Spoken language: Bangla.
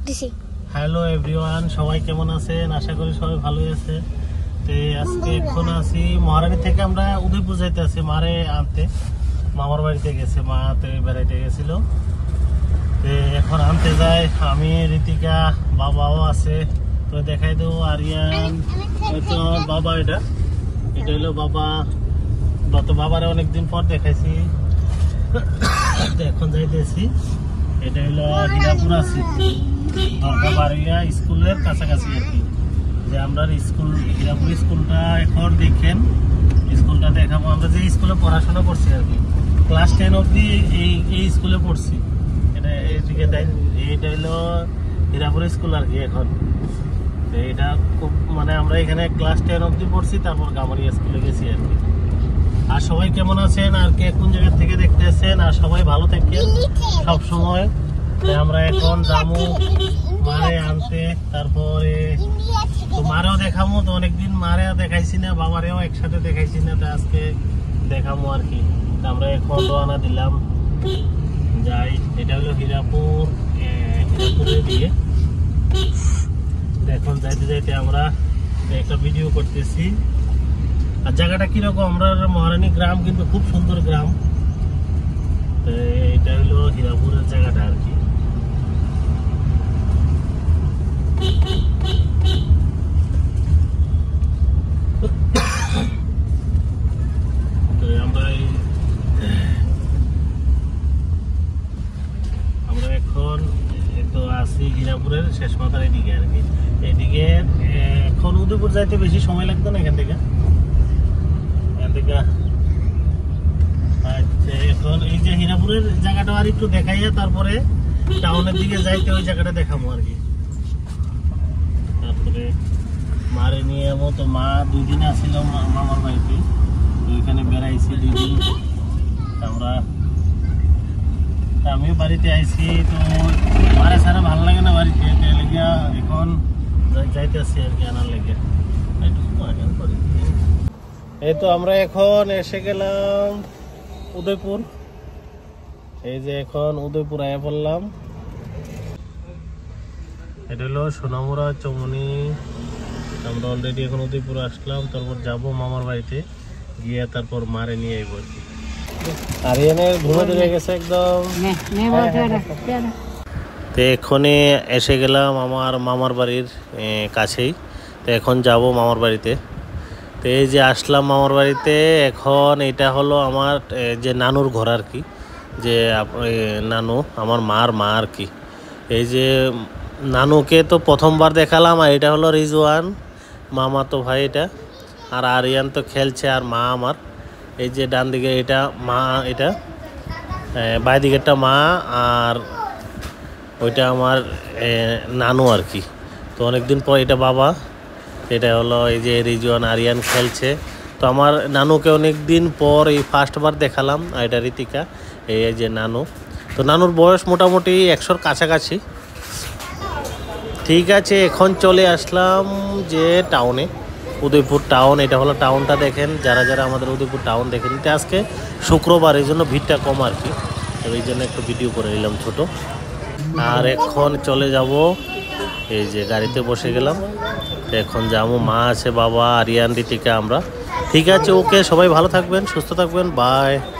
করতেছি। হ্যালো এভরিওয়ান, সবাই কেমন আছেন? আশা করি সবাই ভালোই আছে। তো আজকে এখন আছি মহারানী থেকে, আমরা উদয়পুর যাইতে আছি মারে আনতে। মামার বাড়িতে গেছে, মাতে বেড়াইতে গেছিল। তো এখন আনতে যাই আমি, ঋতিকা, বাবাও আছে। তো দেখাই দেবো আরিয়ান, হয়তো বাবা, এটা হলো বাবা। তো বাবারে অনেকদিন পর দেখাইছি। এখন যাইতেছি, এটা হলো হীরাপুর আছি, বাড়িয়া স্কুলের কাছাকাছি আর কি। যে আমরা স্কুল, হীরাপুর স্কুলটা এখন দেখেন, স্কুলটা দেখাবো। আমরা যে স্কুলে পড়াশোনা করছি আর কি, ক্লাস 10 অবধি এই স্কুলে পড়ছি। এটা হলো হীরাপুর স্কুল আর কি। এখন এটা খুব মানে আমরা এখানে ক্লাস 10 অবধি পড়ছি, তারপর গামারিয়া স্কুলে গেছি আর কি। আর সবাই কেমন আছেন, আর কে কোন জায়গা থেকে দেখতেছেন, আর সবাই ভালো থাকেন সব সময়। আমরা এখন যাবো মারে আনতে, তারপরে তো মারেও দেখাবো। তো অনেকদিন মারেও দেখাইছি না, বাবারেও একসাথে দেখাইছি না, তো আজকে দেখাবো আর কি। আমরা এখন রওনা দিলাম, যাই। এটা হলো হীরাপুর, হীরাপুরের দিকে। এখন যাইতে যাইতে আমরা একটা ভিডিও করতেছি। আর জায়গাটা কিরকম, আমরা মহারানী গ্রাম কিন্তু খুব সুন্দর গ্রাম। তো এটা হলো হীরাপুরের জায়গাটা আর কি। আমরা এখন তো আছি হীরাপুরের শেষ মাথার এদিকে আর কি। এদিকে এখন উদয়পুর যাইতে বেশি সময় লাগতো না এখান থেকে। আচ্ছা, এখন এই যে হীরাপুরের জায়গাটা আর একটু দেখাইয়া তারপরে টাউনের দিকে যাইতে, ওই জায়গাটা দেখাবো আর কি। তারপরে মারে নিয়ে যাবো। তো মা 2 দিন আসছিল মামার বাড়িতে, ওইখানে বেড়াইছি 2 দিন। আমিও বাড়িতে আইছি। তো মারে ছাড়া ভালো লাগে না বাড়িতে, এখন যাইতে আসছি আর কি আনার লেগে। এই তো আমরা এখন এসে গেলাম উদয়পুর। এই যে এখন উদয়পুর আয়া পড়লাম। এটা হলো সোনামুড়া চৌমনি। আমরা অলরেডি এখন উদয়পুর আসলাম, তারপর যাব মামার বাড়িতে গিয়ে তারপর মারে নিয়ে আইব আর কি। আরিয়ানের ঘুমে ধরে গেছে একদম। তো এখনই এসে গেলাম আমার মামার বাড়ির কাছেই। তো এখন যাব মামার বাড়িতে। তো এই যে আসলাম মামার বাড়িতে। এখন এটা হলো আমার যে নানুর ঘর আর কি, যে নানু আমার মার মা আর কি। এই যে নানুকে তো প্রথমবার দেখালাম। আর এটা হলো রিজওয়ান, মামা তো ভাই এটা। আর আরিয়ান তো খেলছে, আর মা আমার। এই যে ডান দিকে এটা মা, এটা বাই দিকেরটা মা, আর ওইটা আমার নানু আর কি। তো অনেকদিন পর এটা বাবা। এটা হলো এই যে রিজওয়ান, আরিয়ান খেলছে। তো আমার নানুকে অনেক দিন পর এই ফার্স্টবার দেখালাম। আর এটা ঋতিকা, এই যে নানু। তো নানুর বয়স মোটামুটি 100-র কাছাকাছি। ঠিক আছে, এখন চলে আসলাম যে টাউনে, উদয়পুর টাউন। এটা হলো টাউনটা দেখেন, যারা যারা আমাদের উদয়পুর টাউন দেখেন। এটা আজকে শুক্রবার, এই জন্য ভিড়টা কম আর কি। এই জন্য একটু ভিডিও করে নিলাম ছোট। আর এখন চলে যাব, এই যে গাড়িতে বসে গেলাম। এখন যাবো, মা আছে, বাবা, আরিয়ান, ঋতিকা, আমরা। ঠিক আছে, ওকে, সবাই ভালো থাকবেন, সুস্থ থাকবেন, বাই।